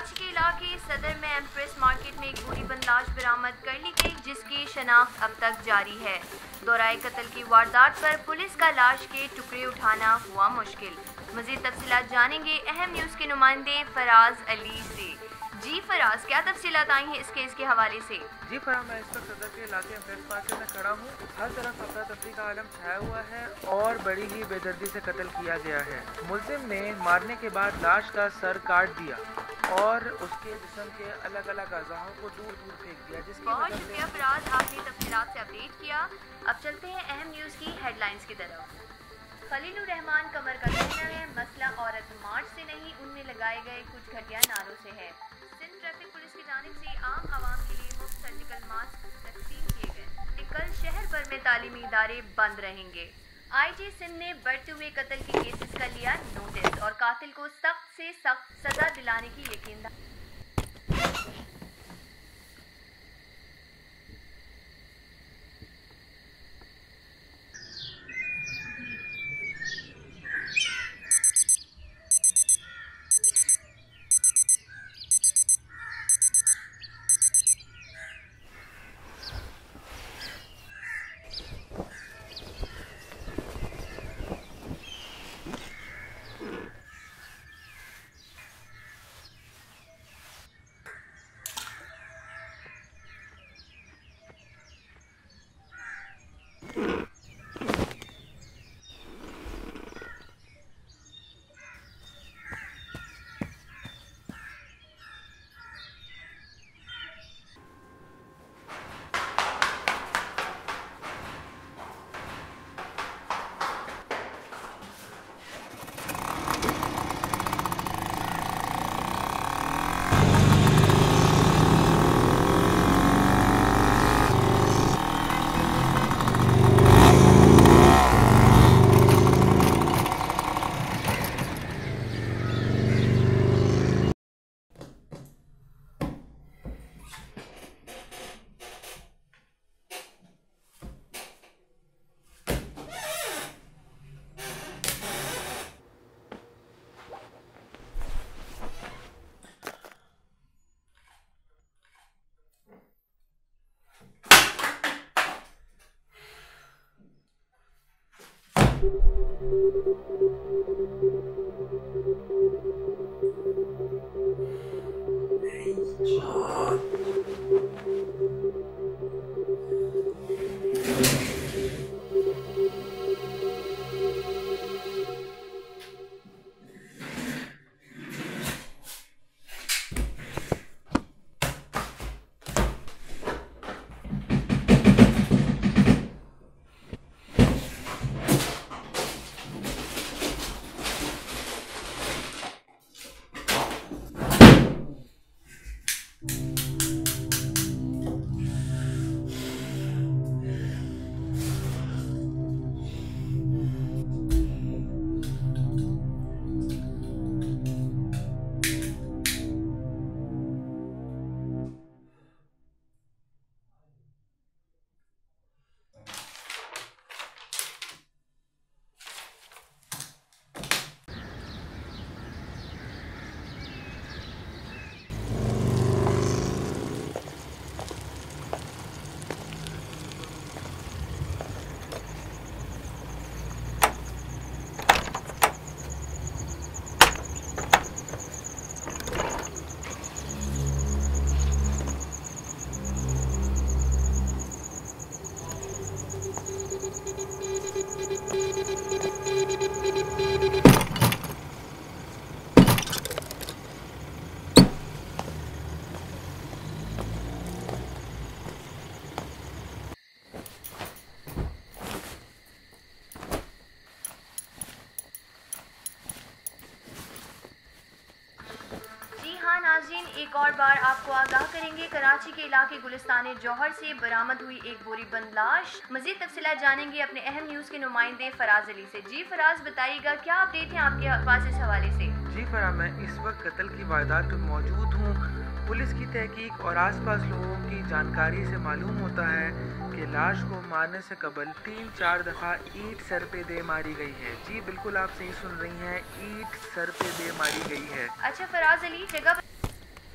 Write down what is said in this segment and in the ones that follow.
कराची के इलाके सदर में एम्प्रेस मार्केट में एक गोली बंद लाश बरामद कर ली गई, जिसकी शनाख्त अब तक जारी है। दौराए कत्ल की वारदात पर पुलिस का लाश के टुकड़े उठाना हुआ मुश्किल। मजीद तफसीलात जानेंगे अहम न्यूज़ के नुमाइंदे फराज अली से। जी फराज, क्या तफसीलात आई हैं इस केस के हवाले से? जी फराज, मैं इस वक्त सदर के इलाके एम्प्रेस मार्केट में खड़ा हूँ। हर तरफ अफरा तफरी का आलम छाया हुआ है और बड़ी ही बेदर्दी से कत्ल किया गया है। मुल्जिम ने मारने के बाद लाश का सर काट दिया और उसके जिस्म के अलग अलग अज़ाओं को दूर दूर फेंक दिया। जिसकी बहुत शुक्रिया फराज, आपने तफसीलात से अपडेट किया। अब चलते हैं अहम न्यूज़ की हेडलाइंस की तरफ। खलीलुर रहमान कमर का कहना है मसला औरत मार्च से नहीं, उनमें लगाए गए कुछ घटिया नारों से है। सिंध ट्रैफिक पुलिस की जानिब से आम आवाम के लिए मुफ्त सर्जिकल मास्क तकसीम किए गए। कल शहर भर में तालीमी इदारे बंद रहेंगे। IG सिंध ने बढ़ते हुए कत्ल के केसेस का लिया नोटिस और कातिल को सख्त से सख्त सजा दिलाने की यकीन। नाज़रीन, एक और बार आपको आगाह करेंगे, कराची के इलाके गुलिस्तान जौहर से बरामद हुई एक बोरी बंद लाश। मजीद तफसीलात जानेंगे अपने अहम न्यूज़ के नुमाइंदे फराज अली से। जी फराज, बताइएगा क्या अपडेट है आपके पास इस हवाले से? जी फराज, मैं इस वक्त कत्ल की वारदात पर मौजूद हूँ। पुलिस की तहकीक और आसपास लोगों की जानकारी से मालूम होता है कि लाश को मारने से कबल 3-4 दफ़ा ईंट सर पे दे मारी गई है। जी बिल्कुल, आप सही सुन रही हैं, ईंट सर पे दे मारी गई है। अच्छा फराज अली, जगह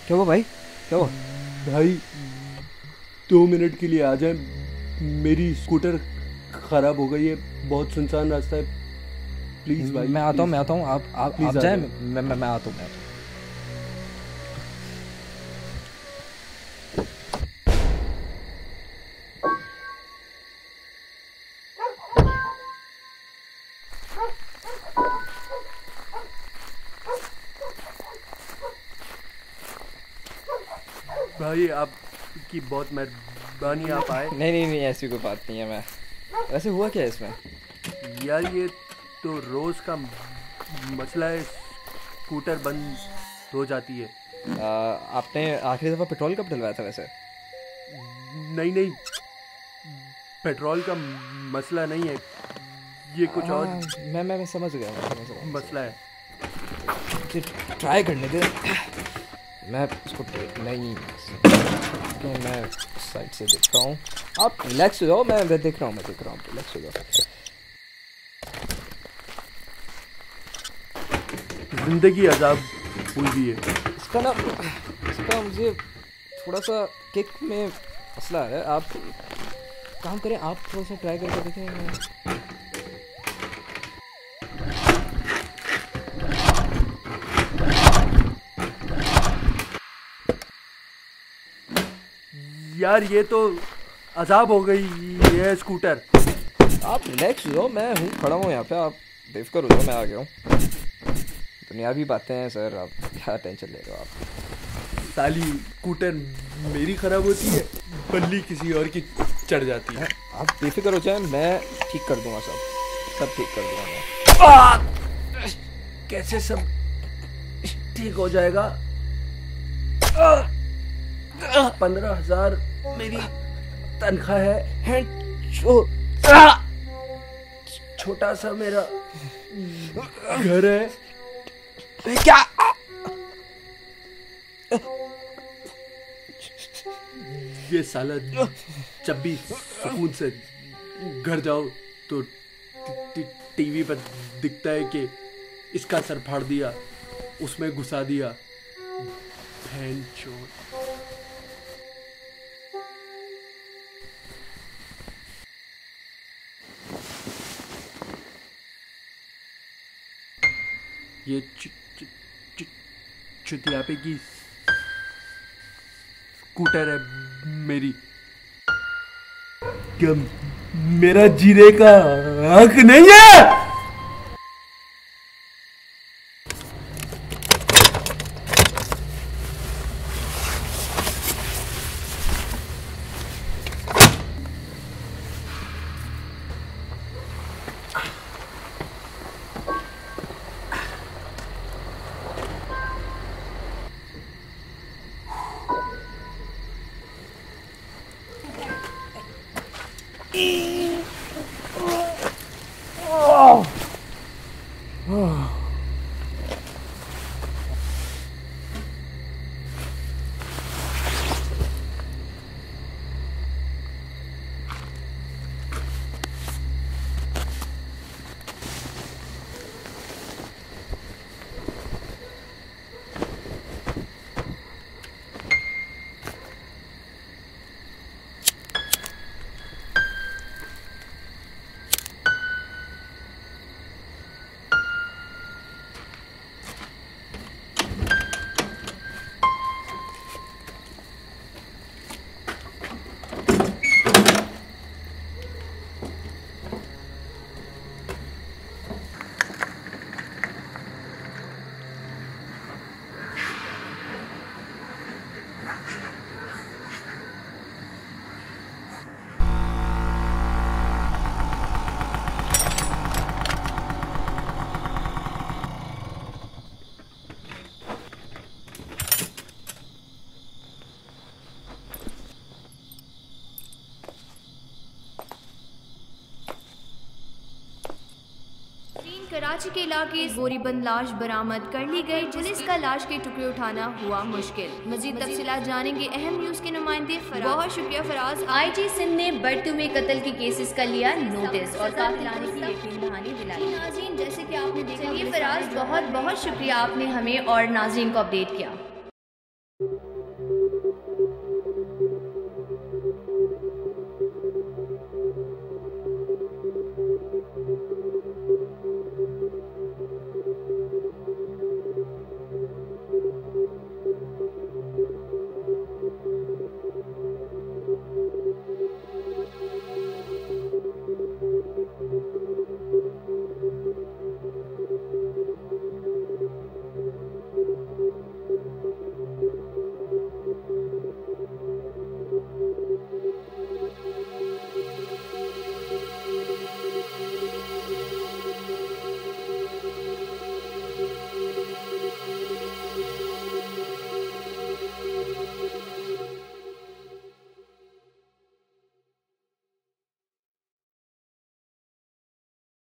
क्या हुआ भाई, क्या हुआ? भाई 2 मिनट के लिए आ जाए, मेरी स्कूटर खराब हो गई है, बहुत सुनसान रास्ता है, प्लीज भाई। मैं आता हूँ, आप जाए, मैं आता हूँ। भाई आपकी बहुत मेहरबानी, आप आए। नहीं, ऐसी कोई बात नहीं है। मैं वैसे हुआ क्या है इसमें? यार ये तो रोज का मसला है, स्कूटर बंद हो जाती है। आपने आखिरी दफ़ा पेट्रोल कब डलवाया था वैसे? नहीं, पेट्रोल का मसला नहीं है, ये कुछ और मैं समझ गया, मसला है। मुझे ट्राई करने दे, मैं उसको नहीं, मैं साइड से देखता हूँ। आप रिलैक्स हो जाओ, मैं देख रहा हूँ, रिलैक्स हो जाओ। जिंदगी अजाब हुई भी है। इसका मुझे थोड़ा सा किक में मसला है। आप काम करें, आप थोड़ा सा ट्राई करके देखें। यार ये तो अजाब हो गई ये स्कूटर। आप रिलैक्स हो जाओ, मैं हूँ, खड़ा हूँ यहाँ पे, आप बेफिक्र हो जाओ, मैं आ गया हूँ। दुनियावी बातें हैं सर, आप क्या टेंशन ले रहे हो आप? साली स्कूटर मेरी खराब होती है, बल्ली किसी और की चढ़ जाती है। आप बेफिक्र हो जाए, मैं ठीक कर दूंगा, सब ठीक कर दूंगा मैं। कैसे सब ठीक हो जाएगा? 15,000 मेरी तनख्वाह है, छोटा सा मेरा घर है। क्या? ये साला जब भी सुकून से घर जाओ तो टीवी पर दिखता है कि इसका सर फाड़ दिया, उसमें घुसा दिया। बहन चोद। ये चुतियापे की स्कूटर है मेरी, क्या मेरा जीने का हक नहीं है? कराची के इलाके गोरीबंद लाश बरामद कर ली गई। पुलिस का लाश के टुकड़े उठाना हुआ मुश्किल। मजीद तफसीलात जानेंगे अहम न्यूज के नुमाइंदे। बहुत शुक्रिया फराज। IG सिंध ने बर्तू में कत्ल के केसेस का लिया नोटिस और कातिलाने की यकीन दहानी दिलाई। नाज़रीन, जैसे कि आपने देखा, ये फराज बहुत बहुत शुक्रिया, आपने हमें और नाज़रीन को अपडेट किया।